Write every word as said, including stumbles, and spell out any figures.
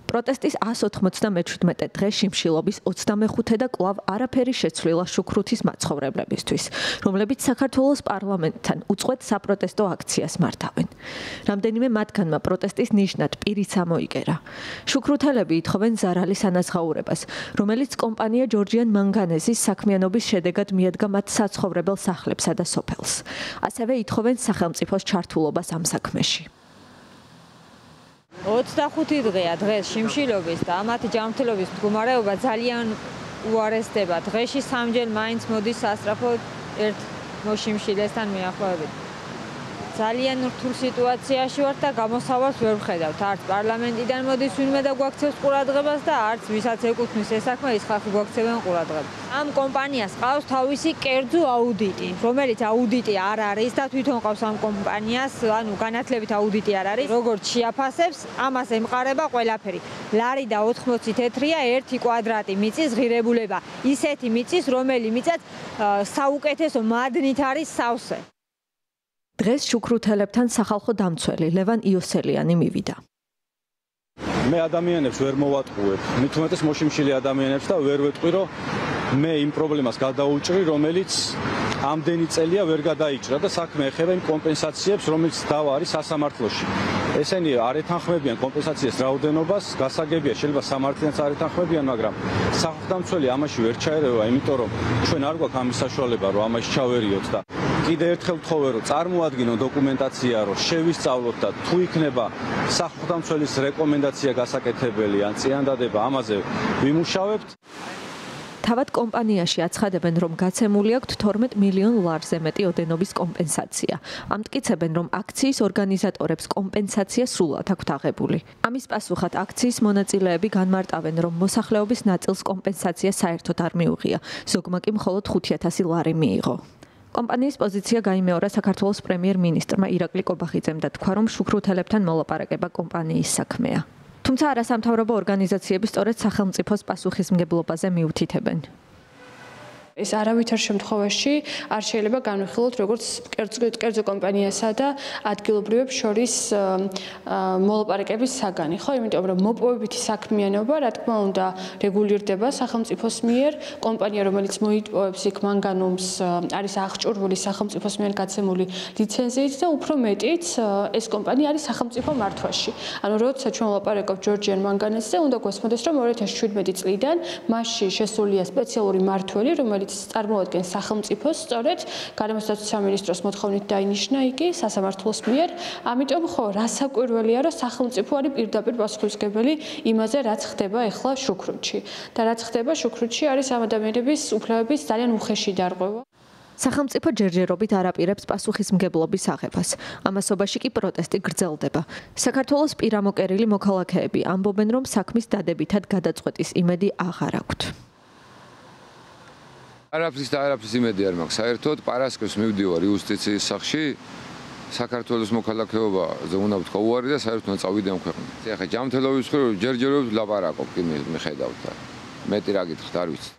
პროტესტის ას ოთხმოცდამეჩვიდმეტე დღე შიმშილობის ოცდამეხუთე და კვლავ არაფერი შეცვლილა შუქრუთის მაცხოვრებლებისთვის, რომლებიც საქართველოს პარლამენტთან უწყვეტ საპროტესტო აქციას მართავენ. რამდენიმე მათგანმა პროტესტის ნიშნად პირიც ამოიგერა. შუქრუთელები ითხოვენ ზარალის ანაზღაურებას, რომელიც კომპანია ჯორჯიან მანგანეზის საქმიანობის შედეგად მიადგა მათ საცხოვრებელ სახლებსა და სოფელს. ასევე ითხოვენ სახელმწიფოს ჩართულობას ამ საქმეში. ოცდახუთი დღეა დღეს შიმშილობის და ამათი ჯანმრთელობის მდგომარეობა ძალიან უარესდება. დღეში სამჯერ მაინც მოდის სასწრაფოდ ერთ მოშიმშილესთან მიახლოებით. ძალიან რთულ სიტუაციაში ვართ და გამოსავალს ვერ ვხედავთ. არც პარლამენტიდან მოდის ვინმე და გვაქცევს ყურადღებას და არც ვისაც ეკუთვნის ეს საქმე, ის ხალხი გვაქცევენ ყურადღებას. ამ კომპანიას ყავს თავისი კერძო აუდიტი, რომელიც აუდიტი არ არის და თვითონ ყავს ამ კომპანიას, ანუ განათლებით აუდიტი არ არის. როგორც შეაფასებს, ამას ემყარება ყველაფერი. ლარი და ოთხმოცი თეთრია ერთი კვადრატი მიწის ღირებულება. ისეთი მიწის, რომელი მიწაც საუკეთესო მადნით არის სავსე. დღეს შუქრუთელებთან სახალხო დამცველი ლევან იოსელიანი მივიდა. მე ადამიანებს ვერ მოვატყუებ, მით უმეტეს მოშიმშილი ადამიანებს და ვერ ვეტყვი, რომ მე იმ პრობლემას გადაუჭრი, რომელიც ამდენი წელია ვერ გადაიჭრა და საქმე ეხება იმ კომპენსაციებს, რომელიც დავა არის სასამართლოში. ესენი არ ეთანხმებიან კომპენსაციას რაოდენობას, გასაგებია, შეიძლება სამართლიანაც არ ეთანხმებიან, მაგრამ სახალხო-დამცველი ამაში ვერ ჩაერევა, იმიტომ რომ ჩვენ არ გვაქვს ამის საშუალება, რომ ამაში ჩავერიოთ და კიდე ერთხელ ვთხოვე, რომ წარმოადგინო დოკუმენტაცია, რომ შევისწავლოთ და თუ იქნება სახალხო-დამცველის რეკომენდაცია გასაკეთებელი ან წინადადება, ამაზე ვიმუშავებთ. თავად კომპანიაში აცხადებენ, რომ გაცემული აქვთ თორმეტ მილიონ ლარზე მეტი ოდენობის კომპენსაცია. ამტკიცებენ, რომ აქციის ორგანიზატორებს კომპენსაცია სრულად აქვთ აღებული. ამის პასუხად აქციის მონაწილეები განმარტავენ, რომ მოსახლეობის ნაწილს კომპენსაცია საერთოდ არ მიუღია, ზოგმა კი მხოლოდ ხუთი ათასი ლარი მიიღო. კომპანიის პოზიცია გაიმეორა საქართველოს პრემიერ-მინისტრმა ირაკლი კობახიძემ და თქვა, რომ შუქრუთელებთან მოლაპარაკება კომპანიის საქმეა. თუმცა არასამთავრობო ორგანიზაციები სწორედ სახელმწიფოს პასუხისმგებლობაზე მიუთითებენ. ეს არავითარ შემთხვევაში არ შეიძლება განვიხილოთ როგორც კერძო კომპანიასა და ადგილობრივებს შორის მოლაპარაკების საგანი, ხო? იმიტომ რომ მოპოვებითი საქმიანობა, რა თქმა უნდა, რეგულირდება სახელმწიფოს მიერ. კომპანია, რომელიც მოიპოვებს იქ მანგანუმს, არის აღჭურვილი სახელმწიფოს მიერ გაცემული ლიცენზიით და უფრო მეტიც ეს კომპანია არის სახელმწიფო მართვაში. ანუ როცა ჩვენ ვლაპარაკობთ ჯორჯიან მანგანეზზე, უნდა გვესმოდეს, რომ ორი ათას შვიდმეტი წლიდან მასში შესულია სპეციალური მმართველი, რომელიც წარმოადგენს სახელმწიფოს, სწორედ გარემოსდაცვის სამინისტროს მოთხოვნით დაინიშნა იგი სასამართლოს მიერ. ამიტომ ხო, რასაკვირველია, რომ სახელმწიფო არის პირდაპირ პასუხისმგებელი იმაზე, რაც ხდება ახლა შუქრუთში. და რაც ხდება შუქრუთში არის ამ ადამიანების უფლებების ძალიან უხეში დარღვევა. სახელმწიფო ჯერჯერობით არ აპირებს პასუხისმგებლობის აღებას. ამასობაში კი პროტესტი გრძელდება. საქართველოს პირამოკერილი მოქალაქეები ამბობენ, რომ საქმის დადებითად გადაწყვეტის იმედი აღარ აქვთ. არაფრის და არაფრის იმედი არ მაქვს. საერთოდ პარასკევს მივდივარ იუსტიციის სახლში. საქართველოს მოქალაქეობა უნდა ვთქვა უარი და საერთოდ წავიდე ამ ქვეყნიდან. ახლა ჯანმრთელობის მხრივ ჯერჯერობით ვლაპარაკობ, კი მიხედავთ. მეტი რა გითხრათ, არ ვიცი.